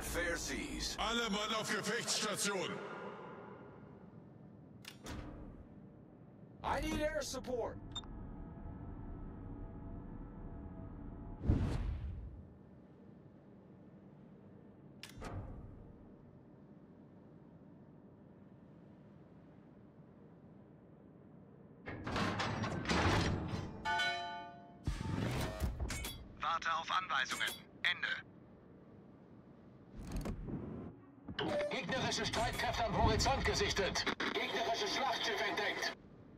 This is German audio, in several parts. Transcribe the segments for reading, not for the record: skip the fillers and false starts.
fair seas. Alle Mann auf Gefechtsstation! I need air support. Warte auf Anweisungen. Ende. Gegnerische Streitkräfte am Horizont gesichtet. Gegnerisches Schlachtschiff entdeckt.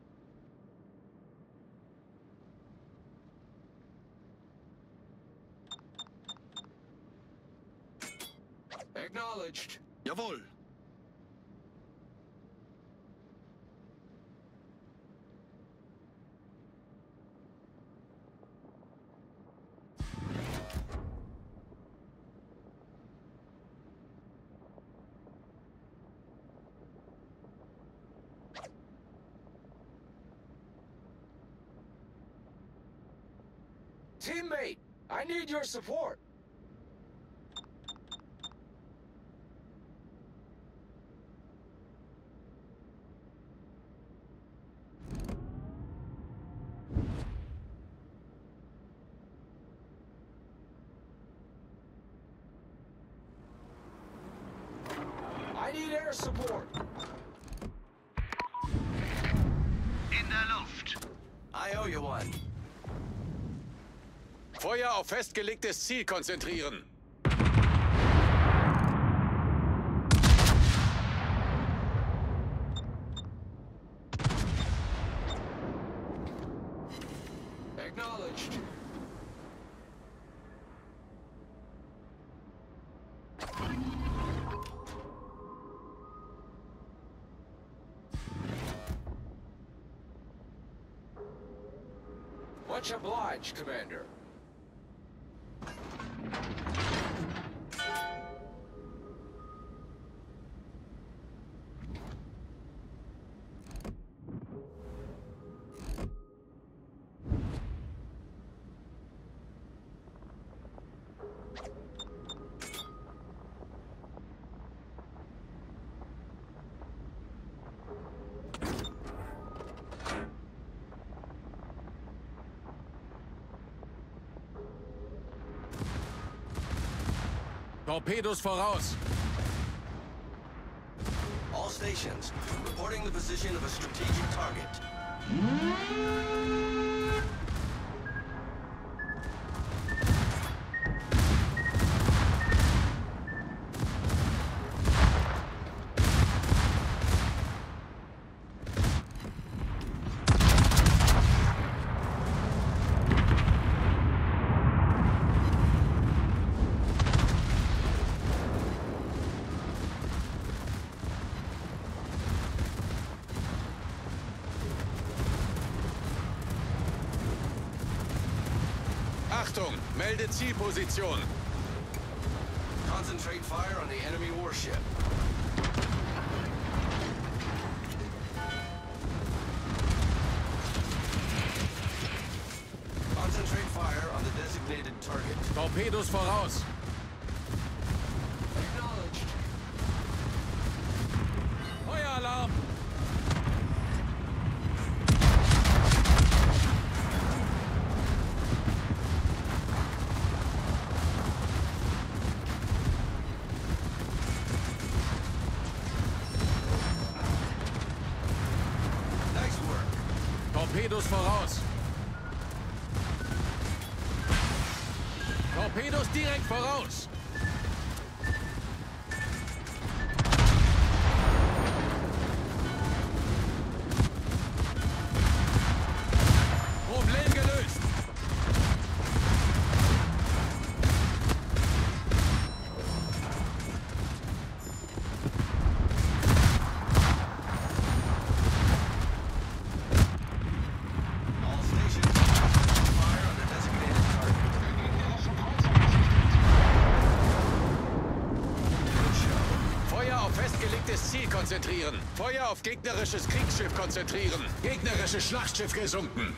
Acknowledged. Jawohl! Teammate, I need your support. I need air support. In der Luft. I owe you one. Feuer auf festgelegtes Ziel konzentrieren. Acknowledged. Much obliged, Commander. Torpedos voraus! All stations, reporting the position of a strategic target. Achtung! Melde Zielposition! Concentrate fire on the enemy warship. Concentrate fire on the designated target. Torpedos voraus! Acknowledged. Feueralarm! Nice work. Torpedos voraus! Torpedos direkt voraus! Problem gelöst! All stations, fire on the designated target. Good show. Feuer auf festgelegtes Ziel konzentrieren. Feuer auf gegnerisches Kriegsschiff konzentrieren. Gegnerisches Schlachtschiff gesunken.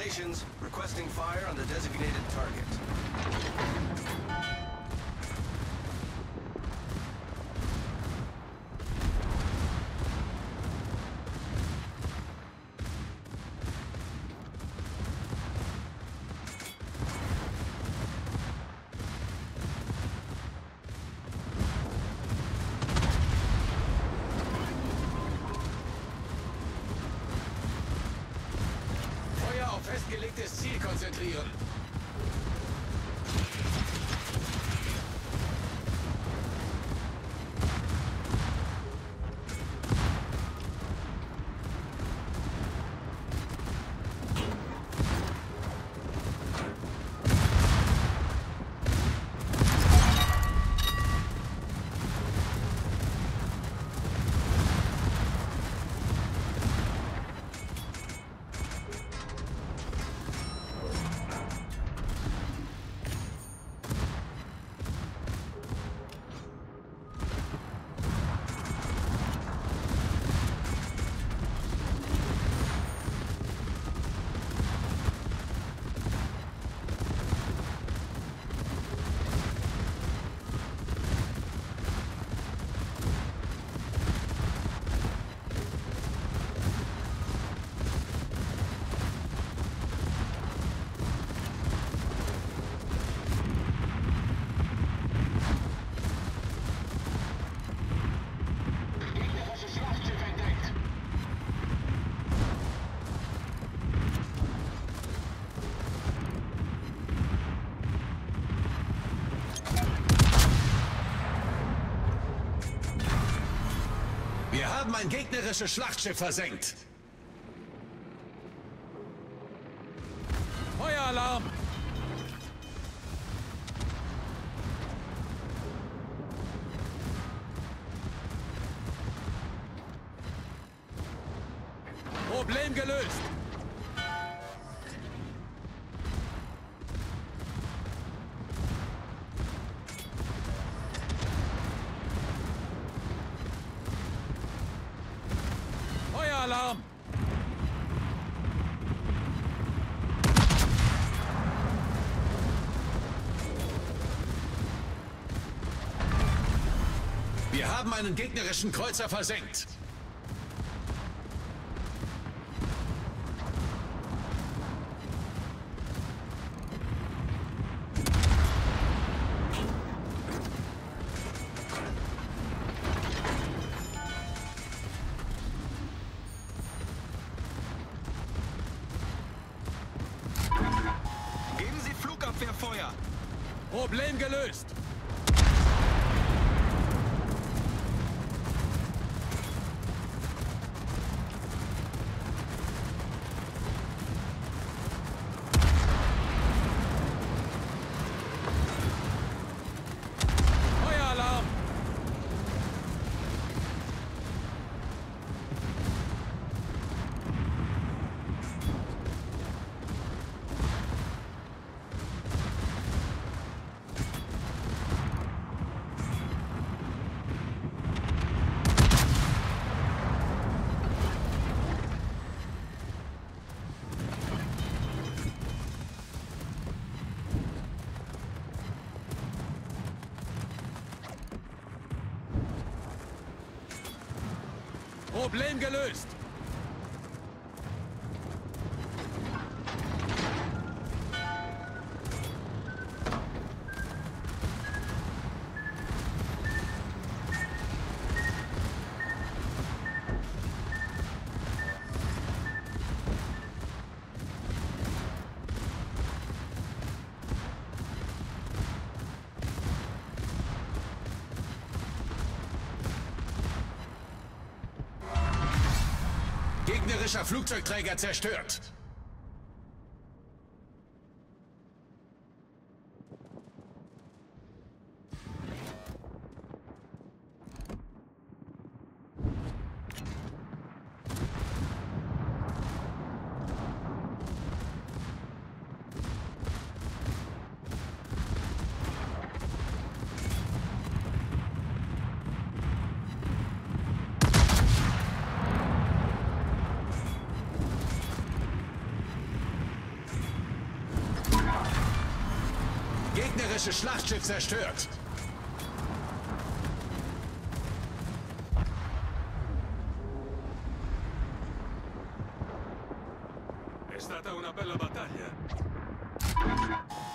stations. Requesting fire on the designated target. Festgelegtes Ziel konzentrieren. Wir haben ein gegnerisches Schlachtschiff versenkt. Feueralarm! Problem gelöst! Feueralarm! Wir haben einen gegnerischen Kreuzer versenkt. Geben Sie Flugabwehrfeuer! Problem gelöst! Feueralarm! Problem gelöst! Gegnerischer Flugzeugträger zerstört. Gegnerisches Schlachtschiff zerstört. È stata una bella battaglia.